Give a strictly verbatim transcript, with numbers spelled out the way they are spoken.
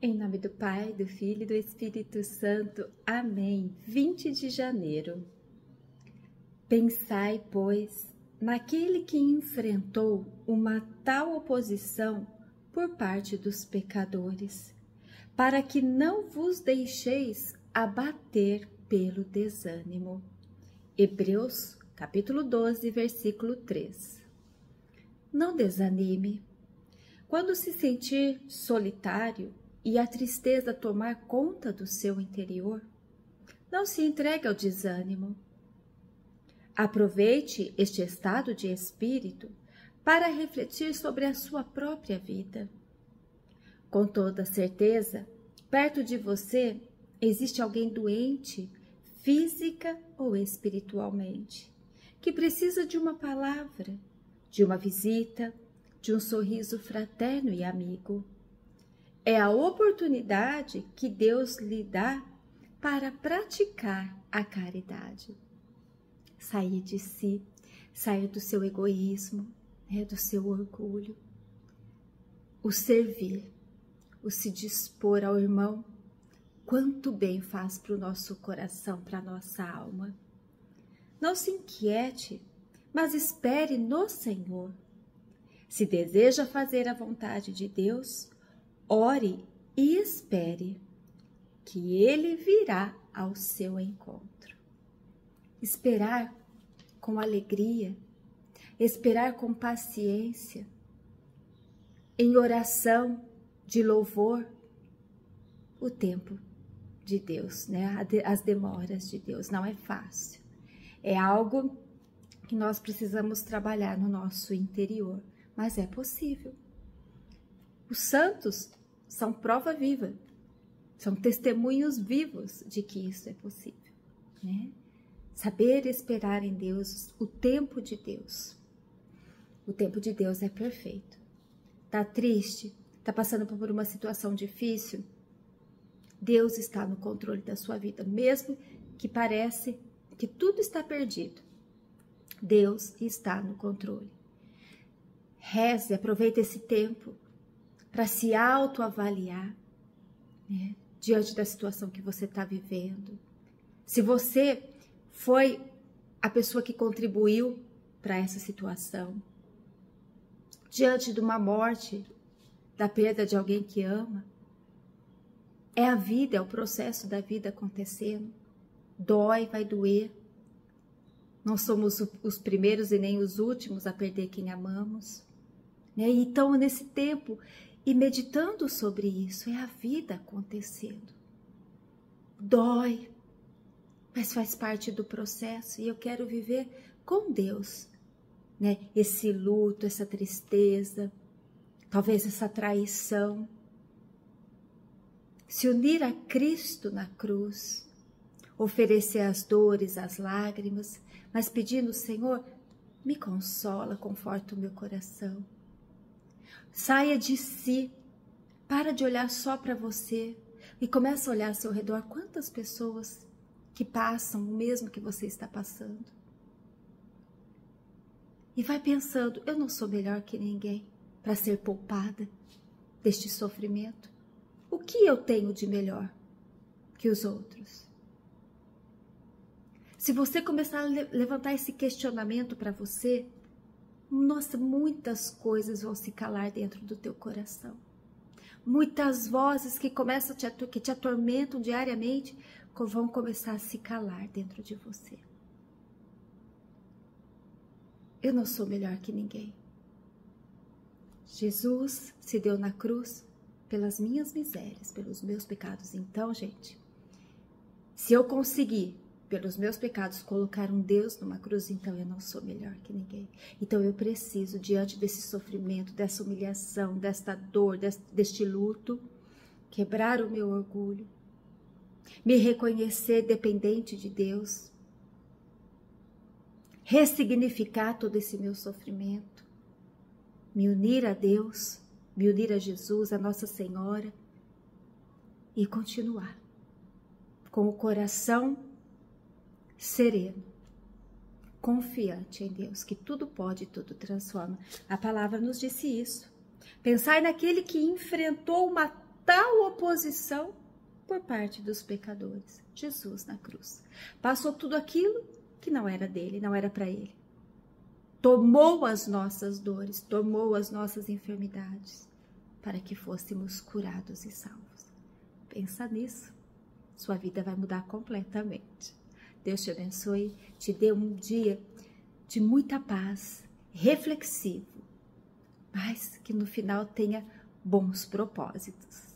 Em nome do Pai, do Filho e do Espírito Santo. Amém. vinte de janeiro. Pensai, pois, naquele que enfrentou uma tal oposição por parte dos pecadores, para que não vos deixeis abater pelo desânimo. Hebreus, capítulo doze, versículo três. Não desanime. Quando se sentir solitário e a tristeza tomar conta do seu interior, não se entregue ao desânimo. Aproveite este estado de espírito para refletir sobre a sua própria vida. Com toda certeza, perto de você existe alguém doente, física ou espiritualmente, que precisa de uma palavra, de uma visita, de um sorriso fraterno e amigo. É a oportunidade que Deus lhe dá para praticar a caridade. Sair de si, sair do seu egoísmo, né, do seu orgulho. O servir, o se dispor ao irmão, quanto bem faz para o nosso coração, para a nossa alma. Não se inquiete, mas espere no Senhor. Se deseja fazer a vontade de Deus, ore e espere, que Ele virá ao seu encontro. Esperar com alegria, esperar com paciência, em oração de louvor, o tempo de Deus, né? As demoras de Deus, não é fácil. É algo que nós precisamos trabalhar no nosso interior, mas é possível. Os santos são prova viva, são testemunhos vivos de que isso é possível, né? Saber esperar em Deus, o tempo de Deus. O tempo de Deus é perfeito. Tá triste? Tá passando por uma situação difícil? Deus está no controle da sua vida, mesmo que pareça que tudo está perdido. Deus está no controle. Reze, aproveite esse tempo para se autoavaliar, né, diante da situação que você está vivendo. Se você foi a pessoa que contribuiu para essa situação, diante de uma morte, da perda de alguém que ama, é a vida, é o processo da vida acontecendo. Dói, vai doer. Não somos os primeiros e nem os últimos a perder quem amamos. Né? Então, nesse tempo, e meditando sobre isso, é a vida acontecendo. Dói, mas faz parte do processo e eu quero viver com Deus, né? Esse luto, essa tristeza, talvez essa traição. Se unir a Cristo na cruz, oferecer as dores, as lágrimas, mas pedindo, Senhor, me consola, conforta o meu coração. Saia de si, para de olhar só para você e começa a olhar ao seu redor quantas pessoas que passam o mesmo que você está passando. E vai pensando, eu não sou melhor que ninguém para ser poupada deste sofrimento. O que eu tenho de melhor que os outros? Se você começar a levantar esse questionamento para você, nossa, muitas coisas vão se calar dentro do teu coração. Muitas vozes que começam te, que te atormentam diariamente vão começar a se calar dentro de você. Eu não sou melhor que ninguém. Jesus se deu na cruz pelas minhas misérias, pelos meus pecados. Então, gente, se eu conseguir pelos meus pecados colocar um Deus numa cruz, então eu não sou melhor que ninguém. Então eu preciso, diante desse sofrimento, dessa humilhação, desta dor, deste luto, quebrar o meu orgulho, me reconhecer dependente de Deus, ressignificar todo esse meu sofrimento, me unir a Deus, me unir a Jesus, a Nossa Senhora, e continuar com o coração sereno, confiante em Deus, que tudo pode e tudo transforma. A palavra nos disse isso. Pensai naquele que enfrentou uma total oposição por parte dos pecadores. Jesus na cruz passou tudo aquilo que não era dele, não era para ele. Tomou as nossas dores, tomou as nossas enfermidades, para que fôssemos curados e salvos. Pensa nisso, sua vida vai mudar completamente. Deus te abençoe, te dê um dia de muita paz, reflexivo, mas que no final tenha bons propósitos.